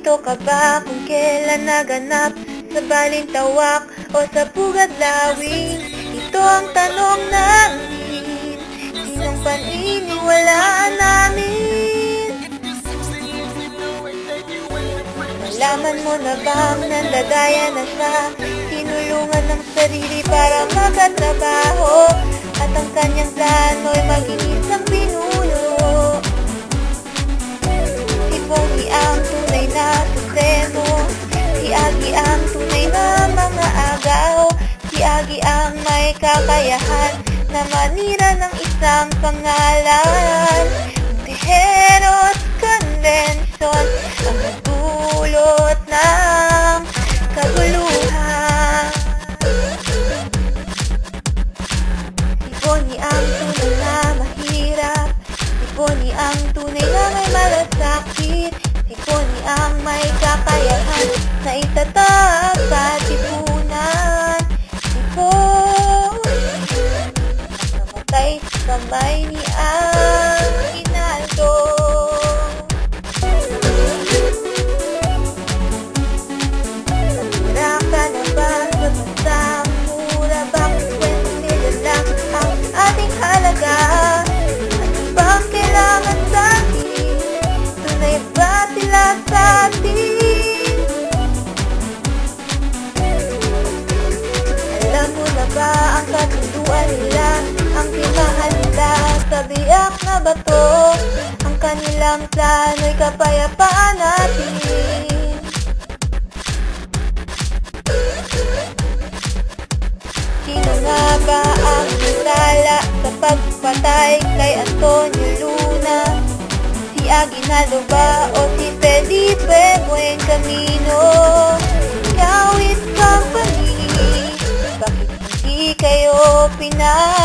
Narito ka ba kung kailan naganap sa Balintawak o sa Pugad Lawing? Ito ang tanong namin, sinong paniniwalaan namin? Nalaman mo na bang nandadaya na siya, tinulungan ng sarili para makatrabaho, at ang kanyang plano'y maging isang pinuno. Si Bonnie ang tunay na supremo, si Agi ang tunay na mga agaw, si Agi ang may kakayahan na manira ng isang pangalan. Tejeros Convention ang nagdulot ng kaguluhan. Si Bonnie ang tunay na mahirap, si Bonnie ang tunay na may malasakit, si Bonnie ang may kakayahan na itatag katipunan. Si Bonnie namatay sa kamay ni Aguinaldo. Natira ka na ba sa bansang mura? Bakit 20 million lang ang ating halaga? Ano bang kailangan sa atin? Tunay ba sila sa atin? Alam mo na ba ang kasunduan nila? Ang pinahal nila sa biyak na bato, ang kanilang plano'y kapayapaan natin. Sino nga ba ang sala sa pagpatay kay Antonio Luna? Si Aguinaldo ba o si Felipe Buen Camino? Kawit Company, bakit hindi kayo pinag